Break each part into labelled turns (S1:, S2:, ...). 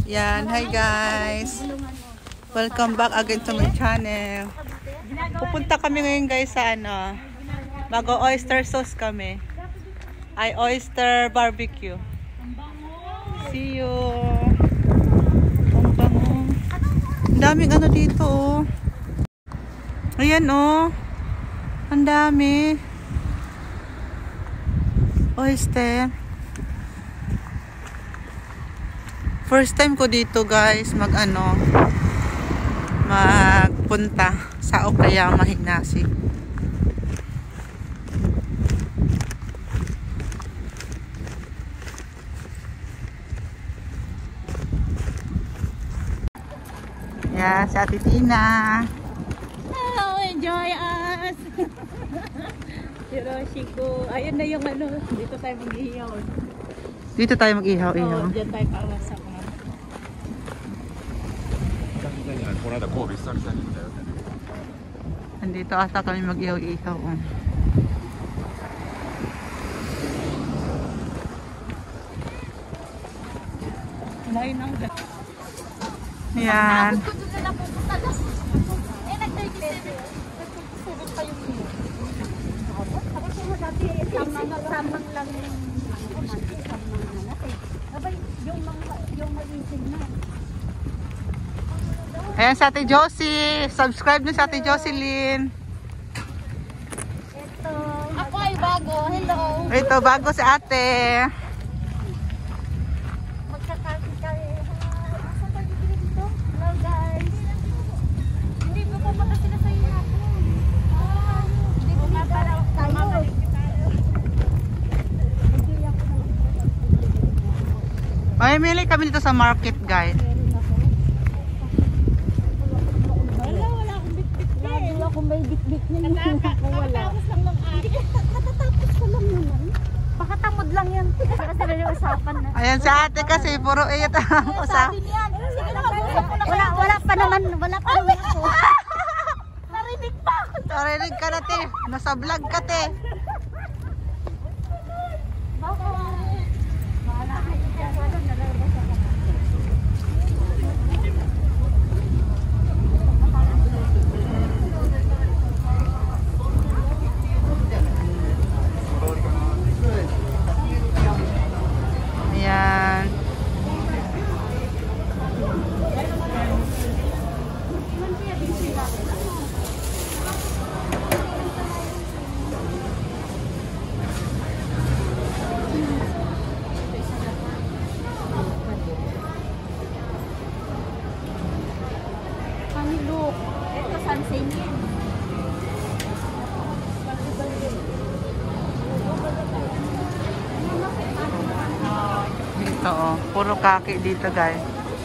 S1: Yan, hi guys. Welcome back again to my channel. Pupunta kami ngayon guys sa ano, mag-oyster sauce kami. Ay, oyster barbecue. See you. Ang bango. Ang daming ano dito oh. Ayan oh. Ang dami. Oyster. First time ko dito guys magpunta sa Okayama, Mahinasi. Yeah, si Ate Tina.
S2: Hello, enjoy us. Hiroshiko. Ayun na yung ano, dito tayo mag-ihaw.
S1: Dito tayo mag-ihaw-ihaw.
S2: Oo, dyan tayo pawasak.
S1: Andito ata kami mag-ihaw-ihaw.
S2: Lain ang
S1: yan. Ayan sa Ate Josie. Subscribe nyo sa Ate Jocelyn.
S2: ito. Ako ay bago. Hello.
S1: Ito, bago si ate.
S2: Magkakakit kayo. Saan tayo bibili dito? Hello guys. Hindi ko pumunta sila sa iyo natin. Hindi ko nga para tayo.
S1: Mamimili kami dito sa market guys.
S2: Kung may bit-bit niya natatapos lang ng ari. Natatapos ko lang naman. Baka tamod lang yan. Kasi may usapan na.
S1: Ayan si ate kasi puro iyot ang usap.
S2: Wala pa naman ako. Narinig pa.
S1: Narinig ka na te. Nasa vlog ka te. Ayan.
S2: Kami look. Ito sunset yan.
S1: Dito oh. Puro kaki dito guys.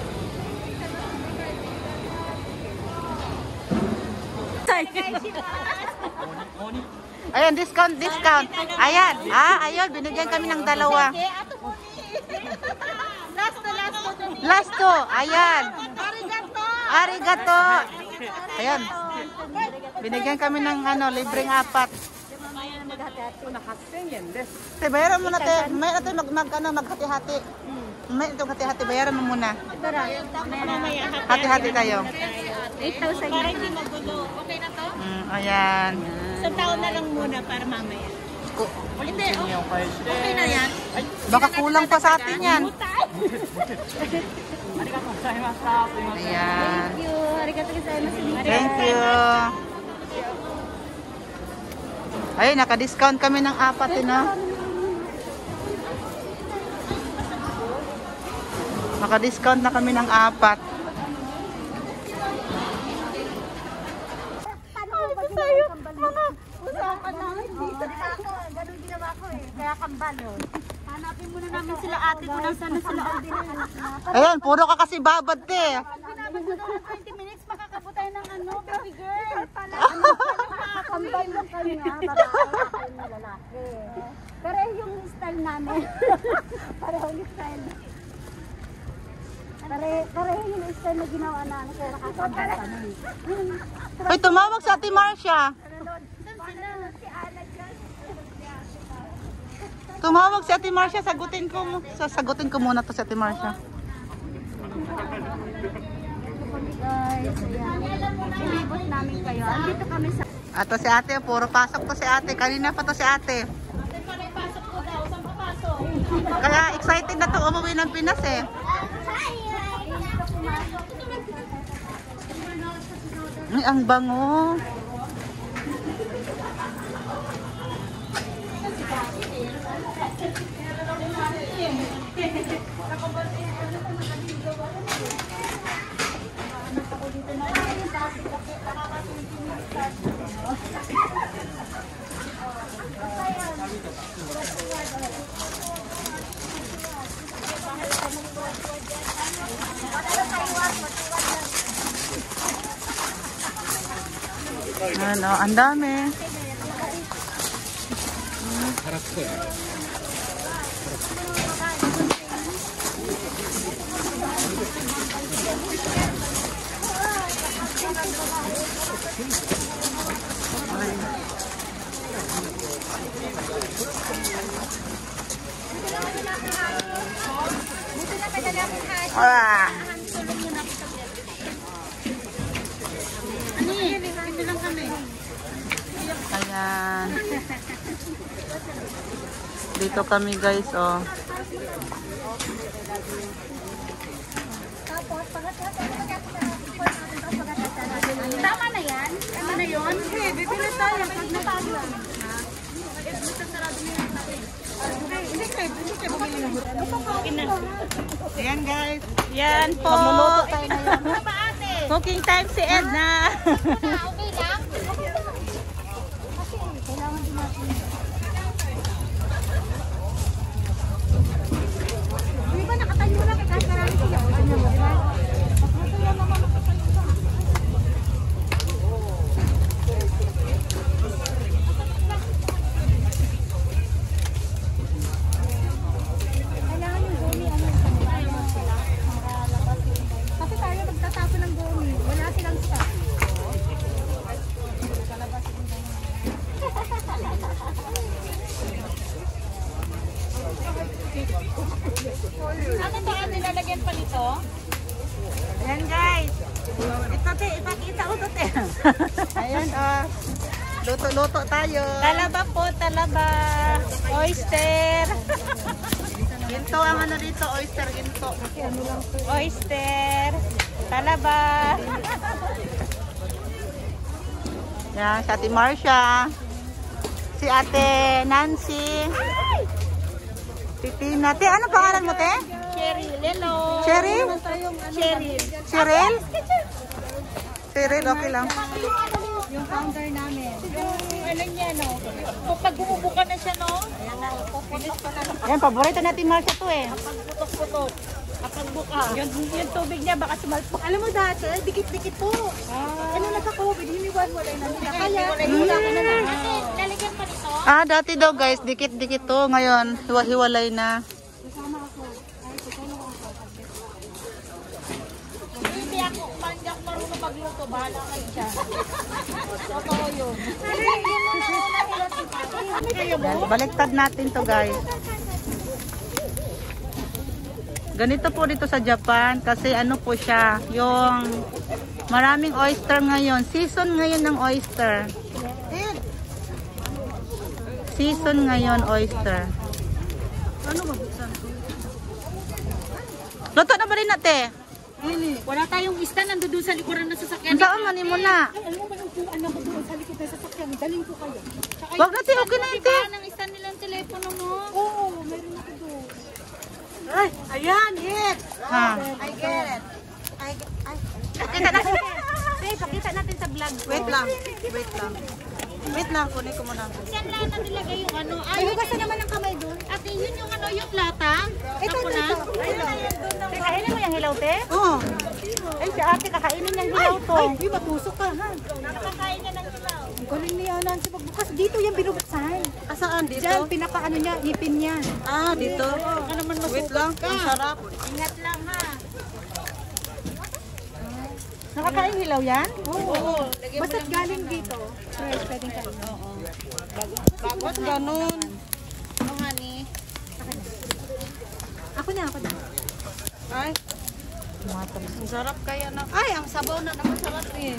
S1: Ayan, discount. Ayan. Ayun, binigyan kami ng dalawa. Last to. Ayan. Arigato. Ayan. Binigyan kami ng libreng 4. Bayaran mo na te. May natin maghati-hati. May itong hati-hati. Bayaran mo muna. Hati-hati tayo.
S2: 8,000 para hindi magulo. Okay na to?
S1: Ayan.
S2: Isang taon na lang muna para mamaya. Hindi, okay na yan.
S1: Baka kulang pa sa atin yan. Ayan.
S2: Thank you. Arigato gozaimasu.
S1: Thank you. Ay, naka-discount kami ng 4 na. Naka-discount na kami ng 4.
S2: Usapan namin dito. Ganun ginawa ko eh. Kaya kambal yun. Hanapin muna namin sila ate kung nasaan sila ate.
S1: Ayan, puro ka kasi babad te.
S2: Pinabas ko doon 20 minutes makakabot tayo ng baby girl. Kambal lang kami nga para tayo ng lalaki. Pero yung style namin. Pareho yung style. Pareho yung style na ginawa namin. Kaya nakakabal kami.
S1: Uy, tumawag sa Ate Marcia. Tumawag si Ate Marcia, sagutin ko muna to si Ate Marcia.
S2: Guys, ayan. Ilibot namin kayo. Andito kami sa...
S1: Ato si ate, puro pasok to si ate. Kanina pa to si ate. Kaya excited na to umuwi ng Pinas eh. Ay, ang bango. Ano, ang dami. Wah. Ayan. Dito kami guys, oh.
S2: Tama na yan? Tama na yun? Hindi, bibili tayo pag napaglan.
S1: Ayan guys. Yan po.
S2: Magluluto tayo na yan.
S1: Cooking time si Edna.
S2: Okay lang? Kasi kailangan din natin. Di ba nakatayo lang kahit marami sila? Ano mo, di ba? Masaya naman nakatayo lang. Kailangan yung gumi, ano sila? Makalabas yung kasi tayo magtatapon ng gumi. Wala silang stock. Atin ba nilalagyan pa nito?
S1: Ayan guys. Ito te, ipakita ko to te. Ayan oh. Luto-luto tayo. Talaba po, talaba. Oyster. Ginto ang ano dito, oyster ginto. Oyster. Talaba. Yan, si Ate Marcia. Si Ate Nancy. Titina. Te, ano pangalan mo te?
S2: Cherry, lelo.
S1: Cherry?
S2: Cherry.
S1: Cheryl? Cheryl, okay lang.
S2: Yung founder namin. Yung ano niya, no? Pag bumubuka na siya, no? Ayan na. Finish pa na.
S1: Yan, paborito natin Marcia to eh.
S2: Kapag putok-putok. Kapag buka. Yung tubig niya, baka sumalpok. Alam mo dati, dikit-dikit po. Ano nagka-COVID, hiniwan-walay na nila. Kaya, wala ka na lang. Kasi, lalagyan pa nito.
S1: Ah, dati daw guys, dikit-dikit to. Ngayon, hiwa-hiwalay na.
S2: Kasama ako. Ay, kasama ako. Hindi ako, hindi ako marunong magluto. Bahala kayo dyan. Totoo yun.
S1: Yan, baliktad natin to guys. Ganito po dito sa Japan kasi ano po siya, yung maraming oyster ngayon. Season ngayon ng oyster. Season ngayon oyster.
S2: Ano mabuksan ko?
S1: Luto na ba rin natin?
S2: Wala tayong ista, nandoon sa likuran ng sasakyan.
S1: Saan man mo na?
S2: Ay, alam mo ba yung puan na doon sa likod ng sasakyan? Daling ko kayo.
S1: Wag natin, okay na ito.
S2: Nang ista nilang telepono mo? Oo, meron ako doon.
S1: Ay, ayan, hit. Ha.
S2: I get it.
S1: Pakita natin.
S2: Pakita natin sa vlog ko.
S1: Wait lang. Wait lang. Wait lang, kunin ko muna.
S2: Saan lata nilagay yung ano? Ay, hugasan naman ang kamay doon. Ate, yun yung ano, yung lata? Ito na.
S1: Kakainin mo yung hilaw, te?
S2: Oo.
S1: Ay, si ate, kakainin yung hilaw to.
S2: Ay, matusok ka, ha? Nakakain ka ng hilaw. Ang galing niya, Nancy, magbukas. Dito yan binubuksan.
S1: Saan? Dito?
S2: Diyan, pinaka-ano niya, ipin niya.
S1: Ah, dito.
S2: Baka naman
S1: Wait lang, ang sarap.
S2: Ingat lang, ha?
S1: Nakakain hilaw yan?
S2: Oo. Basta't galing dito. Fresh, pwedeng kain. Oo.
S1: Ba't ganun?
S2: Ano, honey? Ako na.
S1: Ay, Ang sarap kaya na. Ay, ang sabaw na naman sarap eh.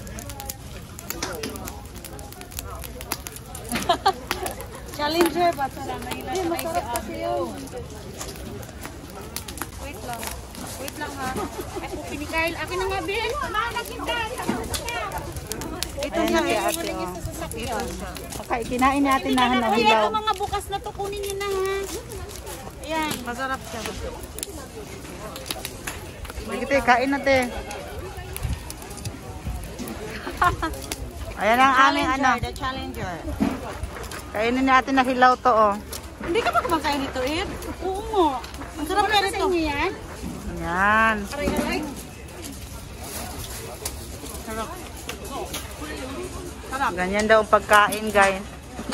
S1: Challenger ba? Sarap na yun. Ay, masarap kasi yun. Wait lang. Wait lang ha. Ay, pupi ni Kyle. Akin na nga, Bill. Kumahanap kita. Ito nga, ito lang yung sasakyan.
S2: Okay, kinain natin na
S1: Ay,
S2: hilaw.
S1: ito mga bukas na to. Kunin nyo na ha. Ayan. Masarap siya.
S2: Sige, kain natin. Ayan ang aming ano.
S1: The Challenger.
S2: Kainin natin na hilaw to, oh.
S1: Hindi ka pa kumakain nito, Ed? Oo mo. Ang sarap kaya nito. Yan?
S2: Ayan.
S1: Sarap.
S2: Ganyan daw ang pagkain, guys.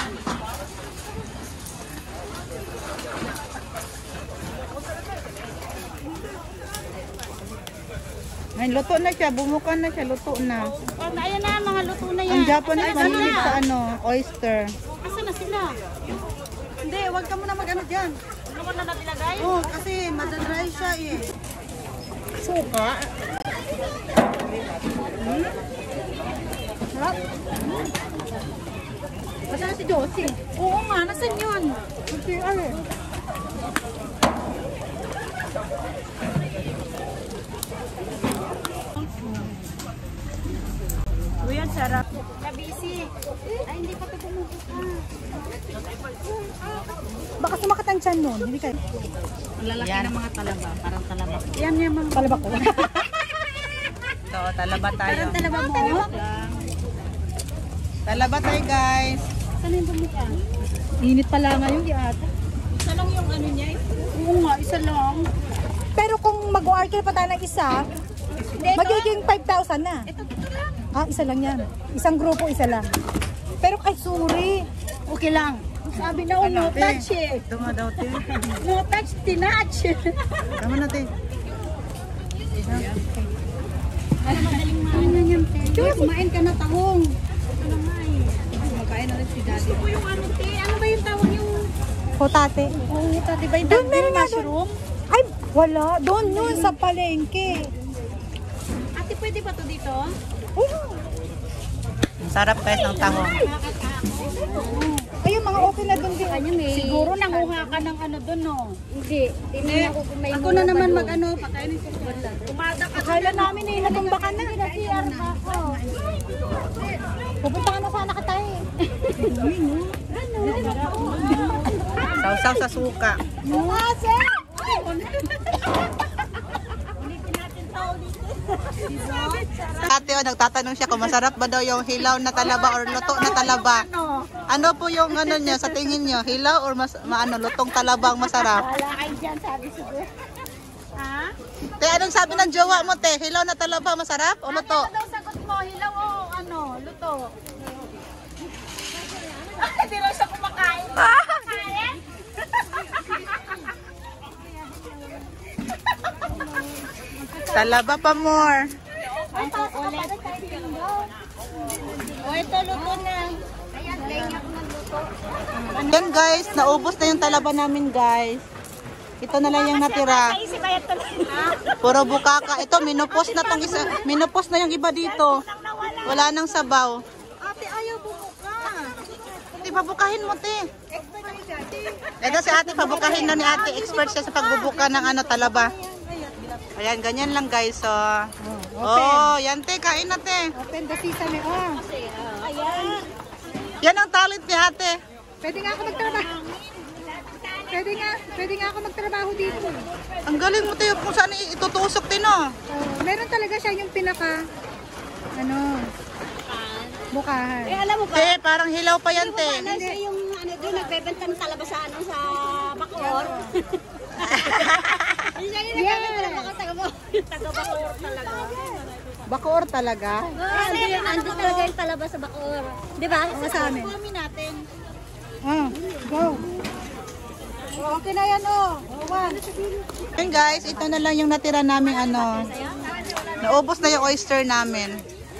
S2: Ay, luto na siya. Bumukan na siya. Luto na.
S1: Oh, ayan na, mga luto na yan.
S2: Ang Japanese mahilig sa ano, oyster.
S1: Asan na sila?
S2: Hindi, wag ka muna mag-ano dyan.
S1: Ano ko na natilagay?
S2: Oo, kasi madadry siya eh. Suka. Sarap. Nasaan si Josie?
S1: Oo nga, nasan yun?
S2: Okay, ay.
S1: Uy, ang sarap. Kabisi. Ay, hindi pa ito bumubuka.
S2: Baka sumakat ang tiyan nun. Hindi kayo.
S1: Ang lalaki ng mga talaba. Parang talaba.
S2: Yan yung mga talaba ko.
S1: Ito, talaba tayo.
S2: Parang talaba mo. Talaba tayo, guys.
S1: Saan yung bumuka?
S2: Init pala ngayon, ata.
S1: Isa lang yung ano niya.
S2: Oo nga, isa lang. Pero kung mag-order pa tayo ng isa, magiging 5,000 na.
S1: Ito lang.
S2: Ah, isa lang yan. Isang grupo, isa lang. Pero kay Suri, okay lang.
S1: Sabi na, no touch eh.
S2: Tama daw, te.
S1: No touch, tinatch.
S2: Tama na, te.
S1: Madaling maano yan, te. Kumain ka na tahong. Ano nga eh.
S2: Magkain na rin si Daddy.
S1: Gusto ko yung ano, te. Ano ba yung tawag yung...
S2: Hotate.
S1: Oo, tati ba yung
S2: Doon meron na
S1: mushroom?
S2: Ay, wala. Doon yun sa palengke.
S1: Ate, pwede ba to dito?
S2: Ang sarap guys ng tahong. Ayun, mga okay na doon din.
S1: Siguro nanguha ka ng ano doon, no?
S2: Hindi. Hindi ako may
S1: Ako na naman mag-ano, pakainin ko. Kumada ka.
S2: Akala namin eh, natumba ka na. Pupunta ka na sana ka tayo eh. Sausaw sa suka. Ate, nagtatanong siya kung masarap ba daw yung hilaw na talaba or luto na talaba. Ano po yung ano niya sa tingin niyo? Hilaw or lutong talaba ang masarap?
S1: Wala kayo dyan, sabi siguro. Ha?
S2: Te, anong sabi ng jowa mo, te? Hilaw na talaba masarap o luto?
S1: Ano daw sagot mo? Hilaw o ano? Luto? Hindi lang siya kumakain. Kumakain?
S2: Talaba pa more.
S1: O, ito luto na. Ayan, laying ako ng luto.
S2: Yan guys, naubos na yung talaba namin guys. Ito na lang yung natira.
S1: Naisip ayat talaga.
S2: Puro bukaka. Ito, minupos na tong isa. Minupos na yung iba dito. Wala nang sabaw.
S1: Ate, ayaw bumuka.
S2: Ate, pabukahin mo, te. Ito si ate, pabukahin na ni ate. Expert siya sa pagbubuka ng talaba. Ayan, ganyan lang guys. So, yan te, kain na te.
S1: Open the sesame, oh. Ayan.
S2: Yan ang talent ni ate.
S3: Pwede nga ako magtrabaho. Pwede nga ako magtrabaho dito.
S2: Ang galing mo tayo kung saan itutusok din, no?
S3: Meron talaga siya yung pinaka bukahan.
S1: Alam mo ba?
S2: Te, parang hilaw pa yan, te.
S1: Ano siya yung ano doon, nagbebenta ng talaba sa sa Bacoor. Siya yung nagbebenta ng taga-Bacoor talaga.
S2: Bacoor talaga.
S1: Kasi ando talaga yung talaba sa Bacoor. Di ba?
S3: Sa amin.
S1: Kami natin.
S3: Go. Okay na yan,
S2: Yan guys, ito na lang yung natira namin Naubos na yung oyster namin.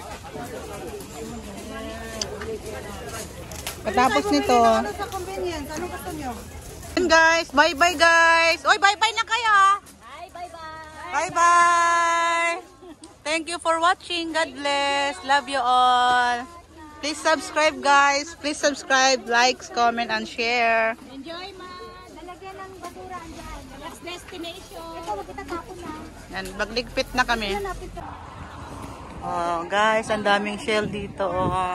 S2: Katapos nito.
S3: Sa convenience, ano gusto nyo?
S2: Yan guys, bye-bye guys. Oy, bye-bye na kayo.
S1: Bye, bye-bye.
S2: Bye-bye.
S1: Thank you for watching. God bless. Love you all. Please subscribe, guys. Please subscribe, likes, comment, and share.
S2: Enjoy, ma. Lalagyan ng basura andyan. Next destination. Ito, magkitatapon na.
S1: Yan, magligpit na kami.
S2: Lapit ka.
S1: Oh, guys, ang daming shell dito. Oh.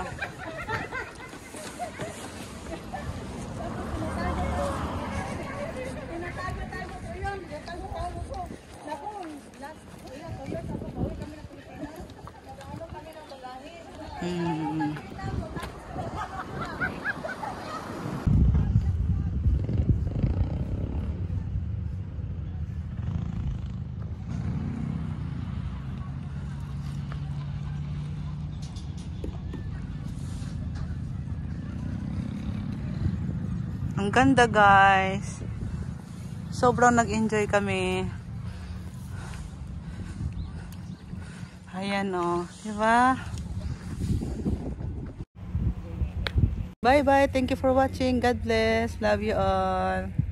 S1: Ang ganda, guys. Sobrang nag-enjoy kami. Ayan, oh. Diba? Bye-bye. Thank you for watching. God bless. Love you all.